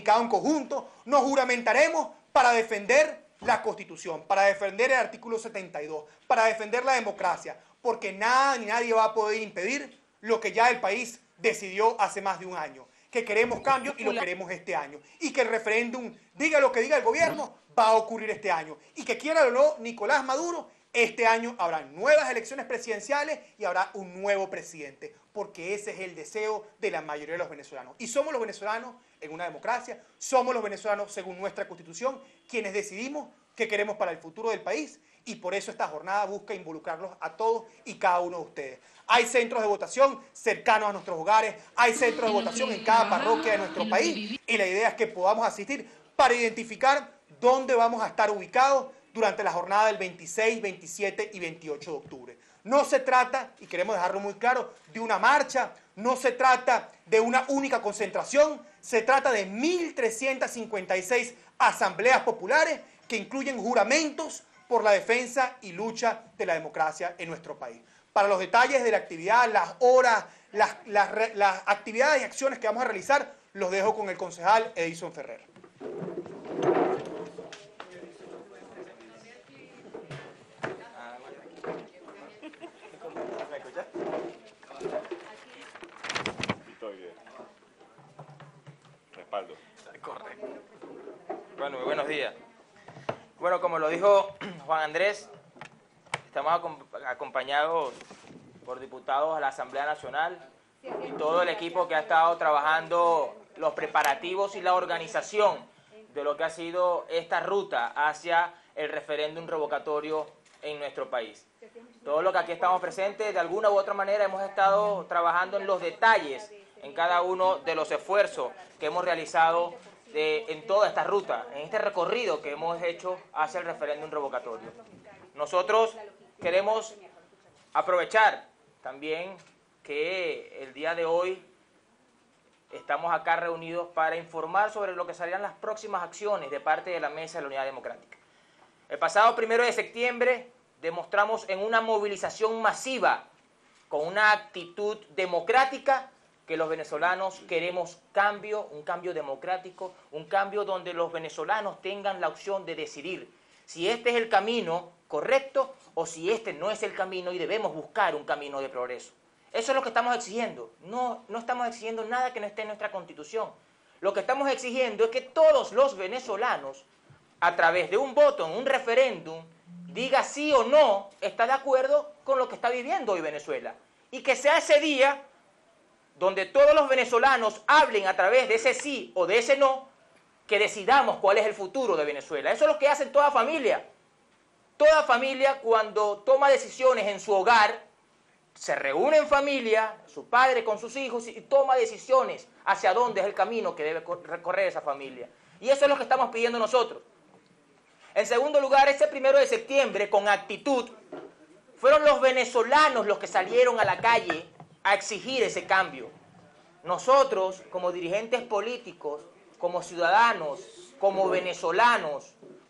comunicado en conjunto, nos juramentaremos para defender la Constitución, para defender el artículo 72, para defender la democracia, porque nada ni nadie va a poder impedir lo que ya el país decidió hace más de un año, que queremos cambio y lo queremos este año, y que el referéndum, diga lo que diga el gobierno, va a ocurrir este año, y que quiera o no Nicolás Maduro, este año habrá nuevas elecciones presidenciales y habrá un nuevo presidente, porque ese es el deseo de la mayoría de los venezolanos. Y somos los venezolanos en una democracia, somos los venezolanos según nuestra Constitución, quienes decidimos qué queremos para el futuro del país, y por eso esta jornada busca involucrarlos a todos y cada uno de ustedes. Hay centros de votación cercanos a nuestros hogares, hay centros de votación en cada parroquia de nuestro país, y la idea es que podamos asistir para identificar dónde vamos a estar ubicados durante la jornada del 26, 27 y 28 de octubre. No se trata, y queremos dejarlo muy claro, de una marcha, no se trata de una única concentración, se trata de 1.356 asambleas populares que incluyen juramentos por la defensa y lucha de la democracia en nuestro país. Para los detalles de la actividad, las horas, las actividades y acciones que vamos a realizar, los dejo con el concejal Edison Ferrer. Respaldo. Correcto. Bueno, muy buenos días. Bueno, como lo dijo Juan Andrés, estamos acompañados por diputados a la Asamblea Nacional y todo el equipo que ha estado trabajando los preparativos y la organización de lo que ha sido esta ruta hacia el referéndum revocatorio en nuestro país. Todos los que aquí estamos presentes, de alguna u otra manera, hemos estado trabajando en los detalles, en cada uno de los esfuerzos que hemos realizado en toda esta ruta, en este recorrido que hemos hecho hacia el referéndum revocatorio. Nosotros queremos aprovechar también que el día de hoy estamos acá reunidos para informar sobre lo que serían las próximas acciones de parte de la Mesa de la Unidad Democrática. El pasado 1 de septiembre demostramos en una movilización masiva, con una actitud democrática, que los venezolanos queremos cambio, un cambio democrático, un cambio donde los venezolanos tengan la opción de decidir si este es el camino correcto o si este no es el camino y debemos buscar un camino de progreso. Eso es lo que estamos exigiendo. No estamos exigiendo nada que no esté en nuestra Constitución. Lo que estamos exigiendo es que todos los venezolanos, a través de un voto en un referéndum, diga sí o no está de acuerdo con lo que está viviendo hoy Venezuela. Y que sea ese día donde todos los venezolanos hablen a través de ese sí o de ese no, que decidamos cuál es el futuro de Venezuela. Eso es lo que hacen toda familia. Toda familia, cuando toma decisiones en su hogar, se reúne en familia, su padre con sus hijos, y toma decisiones hacia dónde es el camino que debe recorrer esa familia. Y eso es lo que estamos pidiendo nosotros. En segundo lugar, ese 1 de septiembre, con actitud, fueron los venezolanos los que salieron a la calle a exigir ese cambio. Nosotros, como dirigentes políticos, como ciudadanos, como venezolanos,